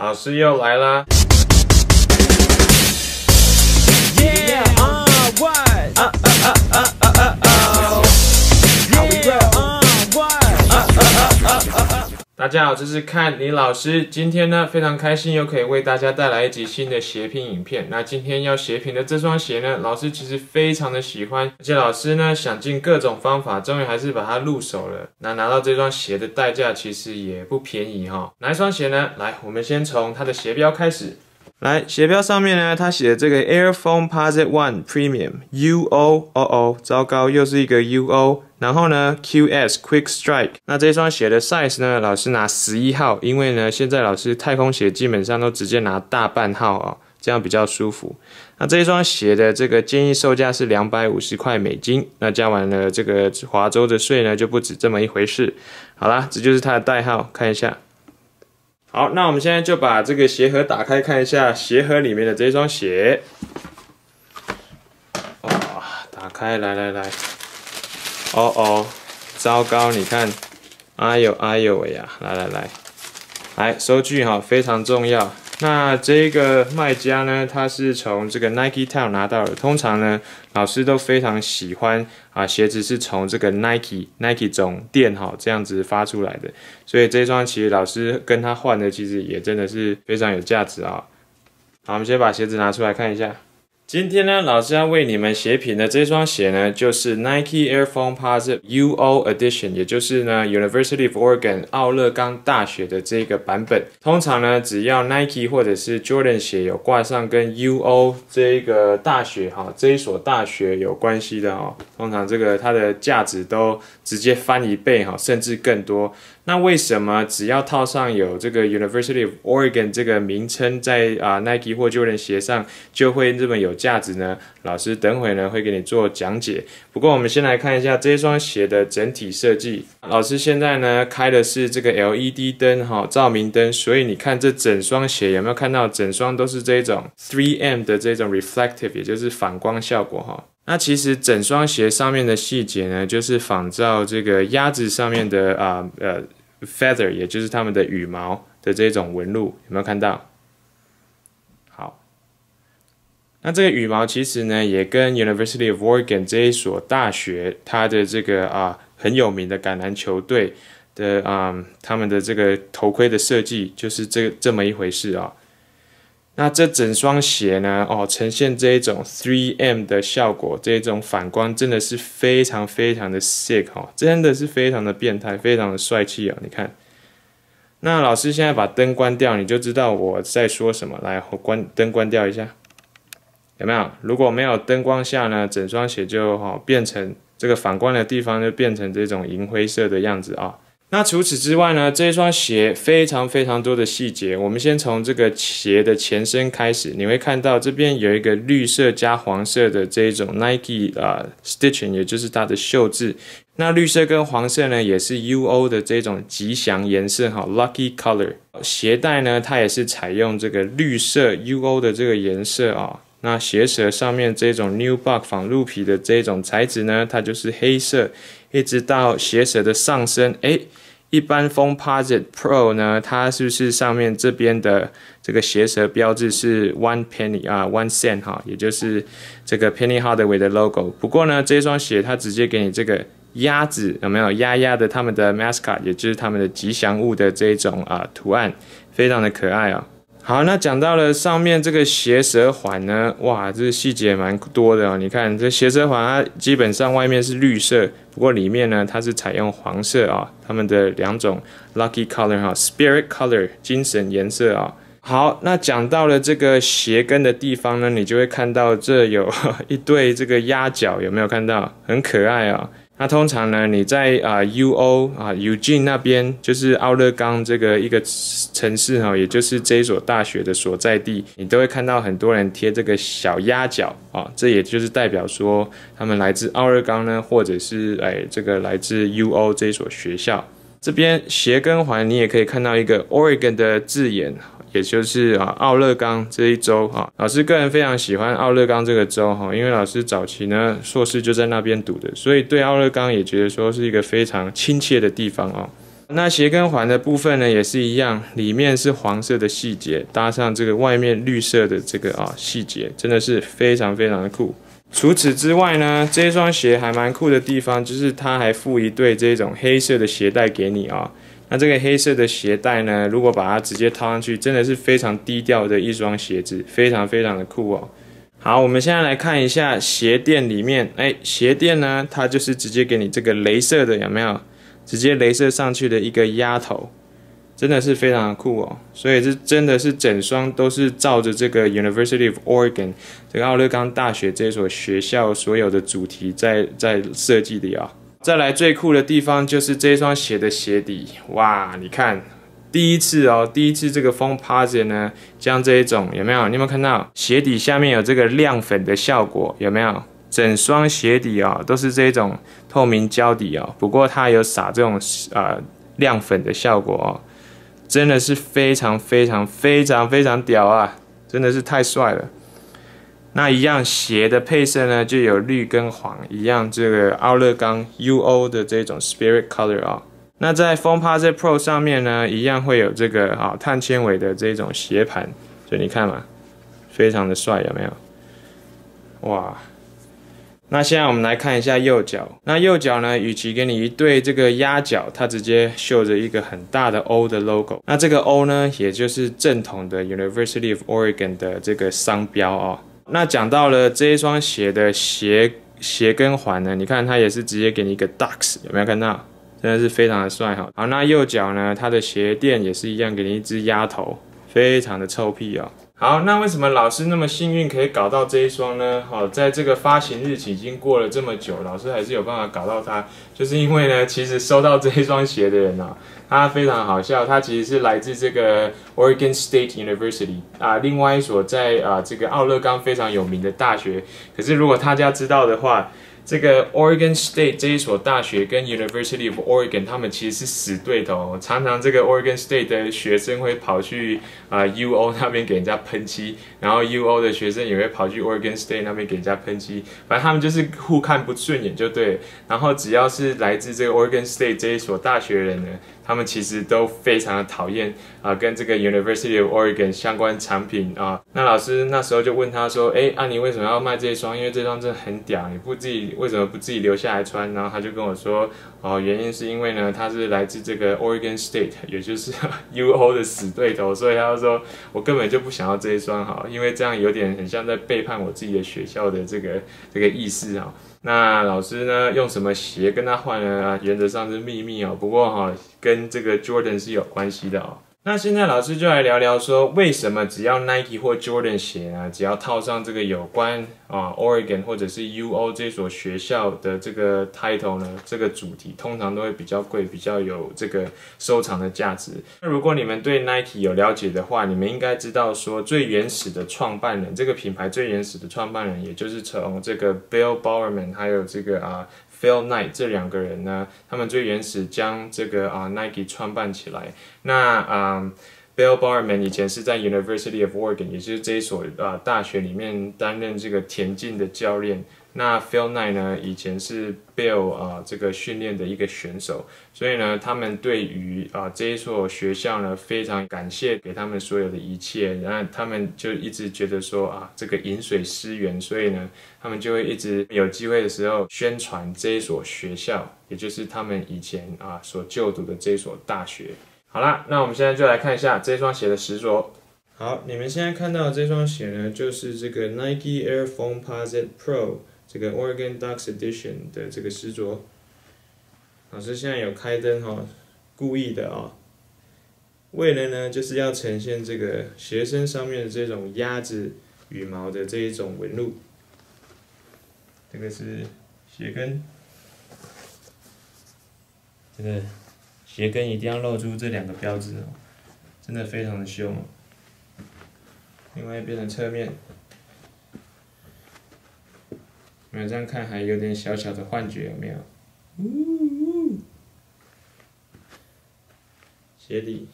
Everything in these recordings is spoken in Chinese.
老师又来啦。 Yeah, what? What? 大家好，这是看你老师。今天呢，非常开心又可以为大家带来一集新的鞋评影片。那今天要鞋评的这双鞋呢，老师其实非常的喜欢，而且老师呢想尽各种方法，终于还是把它入手了。那拿到这双鞋的代价其实也不便宜哈。哪一双鞋呢？来，我们先从它的鞋标开始。来，鞋标上面呢，它写的这个 Air Foamposite One Premium UO，糟糕，又是一个 UO。然后呢 ，QS Quick Strike。那这双鞋的 size 呢，老师拿11号，因为呢，现在老师太空鞋基本上都直接拿大半号啊，这样比较舒服。那这双鞋的这个建议售价是250块美金，那加完了这个华州的税呢，就不止这么一回事。好啦，这就是它的代号，看一下。好，那我们现在就把这个鞋盒打开看一下鞋盒里面的这双鞋。哇，打开，来。糟糕，你看，哎呦喂呀，来，收据哈，非常重要。那这个卖家呢，他是从这个 Nike Town 拿到的。通常呢，老师都非常喜欢鞋子是从这个 Nike 总店这样子发出来的。所以这双其实老师跟他换的，其实也真的是非常有价值啊。好，我们先把鞋子拿出来看一下。今天呢，老师要为你们鞋评的这双鞋呢，就是 Nike Air Foamposite UO Edition， 也就是呢 University of Oregon 奥勒冈大学的这个版本。通常呢，只要 Nike 或者是 Jordan 鞋有挂上跟 UO 这个大学这一所大学有关系的通常这个它的价值都直接翻1倍甚至更多。那为什么只要套上有这个 University of Oregon 这个名称在Nike 或 Jordan 鞋上就会这么有价值呢？老师等会呢会给你做讲解。不过我们先来看一下这双鞋的整体设计。老师现在呢开的是这个 LED 灯照明灯，所以你看这整双鞋有没有看到整双都是这种 3M 的这种 reflective， 也就是反光效果那其实整双鞋上面的细节呢，就是仿照这个鸭子上面的feather， 也就是它们的羽毛的这种纹路，有没有看到？好，那这个羽毛其实呢，也跟 University of Oregon 这一所大学它的这个很有名的橄榄球队的他们的这个头盔的设计，就是这么一回事那这整双鞋呢，呈现这一种 3M 的效果，这种反光真的是非常非常的 sick 真的是非常的变态，非常的帅气你看。那老师现在把灯关掉，你就知道我在说什么。来，我灯关掉一下，有没有？如果没有灯光下呢，整双鞋就变成这个反光的地方就变成这种银灰色的样子那除此之外呢，这双鞋非常非常多的细节。我们先从这个鞋的前身开始，你会看到这边有一个绿色加黄色的这一种 Nike stitching， 也就是它的袖字。那绿色跟黄色呢，也是 UO 的这种吉祥颜色Lucky Color。鞋带呢，它也是采用这个绿色 UO 的这个颜色那鞋舌上面这种 Nubuck 仿鹿皮的这种材质呢，它就是黑色，一直到鞋舌的上身。一般 Foamposite Pro 呢，它是不是上面这边的这个鞋舌标志是 1 penny 1 cent 也就是这个 Penny Hardaway 的 logo。不过呢，这双鞋它直接给你这个鸭子，有没有鸭的他们的 mascot， 也就是他们的吉祥物的这种图案，非常的可爱好，那讲到了上面这个鞋舌环呢，哇，这细节蛮多的你看这鞋舌环，它基本上外面是绿色，不过里面呢，它是采用黄色它们的两种 lucky color Spirit color 精神颜色好，那讲到了这个鞋跟的地方呢，你就会看到这有一对这个鸭脚，有没有看到？很可爱那通常呢，你在UO Eugene 那边，就是奥勒冈这个一个城市也就是这一所大学的所在地，你都会看到很多人贴这个小鸭脚这也就是代表说他们来自奥勒冈呢，或者是这个来自 UO 这一所学校。这边鞋跟环你也可以看到一个 Oregon 的字眼，也就是奥勒冈这一州老师个人非常喜欢奥勒冈这个州因为老师早期呢硕士就在那边读的，所以对奥勒冈也觉得说是一个非常亲切的地方那鞋跟环的部分呢，也是一样，里面是黄色的细节，搭上这个外面绿色的这个细节，真的是非常非常的酷。除此之外呢，这双鞋还蛮酷的地方，就是它还附一对这种黑色的鞋带给你啊。那这个黑色的鞋带呢，如果把它直接套上去，真的是非常低调的一双鞋子，非常非常的酷哦。好，我们现在来看一下鞋垫里面，鞋垫呢，它就是直接给你这个雷射的，有没有？直接雷射上去的一个压头，真的是非常的酷哦。所以这真的是整双都是照着这个 University of Oregon 这个奥勒冈大学这所学校所有的主题在设计的啊。再来最酷的地方就是这双鞋的鞋底，哇，你看。第一次这个 Foamposite 呢，将这一种有没有？你有没有看到鞋底下面有这个亮粉的效果？有没有？整双鞋底都是这种透明胶底不过它有撒这种亮粉的效果真的是非常非常非常非常屌啊！真的是太帅了。那一样鞋的配色呢，就有绿跟黄一样，这个奥勒冈 UO 的这种 Spirit Color 那在 Foamposite Pro 上面呢，一样会有这个碳纤维的这种鞋盘，所以你看嘛，非常的帅，有没有？哇！那现在我们来看一下右脚。那右脚呢，与其给你一对这个压脚，它直接绣着一个很大的 O 的 logo。那这个 O 呢，也就是正统的 University of Oregon 的这个商标那讲到了这一双鞋的鞋跟环呢，你看它也是直接给你一个 Ducks， 有没有看到？真的是非常的帅哈。好，那右脚呢，它的鞋垫也是一样，给你一只鸭头，非常的臭屁好，那为什么老师那么幸运可以搞到这一双呢？在这个发行日期已经过了这么久，老师还是有办法搞到它，就是因为呢，其实收到这一双鞋的人他非常好笑，他其实是来自这个 Oregon State University 另外一所在这个奥勒冈非常有名的大学。可是如果大家知道的话，这个 Oregon State 这一所大学跟 University of Oregon 他们其实是死对头常常这个 Oregon State 的学生会跑去UO 那边给人家喷漆，然后 UO 的学生也会跑去 Oregon State 那边给人家喷漆，反正他们就是互看不顺眼就对了。然后只要是来自这个 Oregon State 这一所大学的人呢，他们其实都非常的讨厌跟这个 University of Oregon 相关产品那老师那时候就问他说，你为什么要卖这一双？因为这双真的很屌，你为什么不自己留下来穿？然后他就跟我说，原因是因为呢，他是来自这个 Oregon State， 也就是 UO 的死对头，所以他就说我根本就不想要这一双因为这样有点很像在背叛我自己的学校的这个意思那老师呢，用什么鞋跟他换呢？原则上是秘密不过跟这个 Jordan 是有关系的那现在老师就来聊聊说，为什么只要 Nike 或 Jordan 鞋呢，只要套上这个有关Oregon 或者是 UO 这所学校的这个 title 呢，这个主题通常都会比较贵，比较有这个收藏的价值。那如果你们对 Nike 有了解的话，你们应该知道说，最原始的创办人，这个品牌最原始的创办人，也就是从这个 Bill Bowerman 还有这个Phil Knight 这两个人呢，他们最原始将这个Nike 创办起来。那Bill Bowerman 以前是在 University of Oregon， 也就是这一所大学里面担任这个田径的教练。那 Phil Knight 呢，以前是 Bill 这个训练的一个选手，所以呢，他们对于这一所学校呢非常感谢，给他们所有的一切。那他们就一直觉得说这个饮水思源，所以呢，他们就会一直有机会的时候宣传这一所学校，也就是他们以前所就读的这一所大学。好啦，那我们现在就来看一下这双鞋的实着。好，你们现在看到的这双鞋呢，就是这个 Nike Air Foamposite Pro 这个 Oregon Ducks Edition 的这个实着。老师现在有开灯故意的为了呢就是要呈现这个鞋身上面的这种鸭子羽毛的这一种纹路。这个是鞋跟，这个鞋跟一定要露出这两个标志真的非常的凶另外一边的侧面，没有这样看还有点小小的幻觉，有没有？鞋底，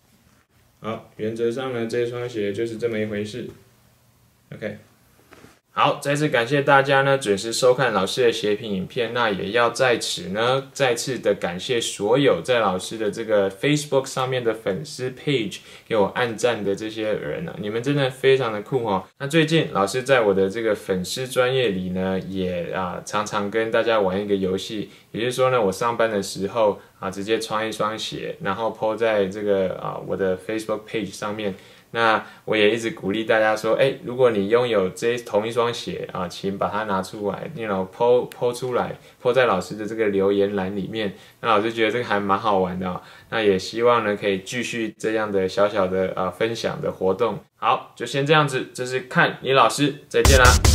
好，原则上呢，这双鞋就是这么一回事。OK。 好，再次感谢大家呢准时收看老师的写评影片，那也要在此呢再次的感谢所有在老师的这个 Facebook 上面的粉丝 page 给我按赞的这些人你们真的非常的酷哦。那最近老师在我的这个粉丝专页里呢，也常常跟大家玩一个游戏，也就是说呢，我上班的时候直接穿一双鞋，然后 po 在这个我的 Facebook page 上面。那我也一直鼓励大家说，如果你拥有同一双鞋请把它拿出来，po 出来，po 在老师的这个留言栏里面。那老师觉得这个还蛮好玩的那也希望呢可以继续这样的小小的分享的活动。好，就先这样子，这是看你老师，再见啦。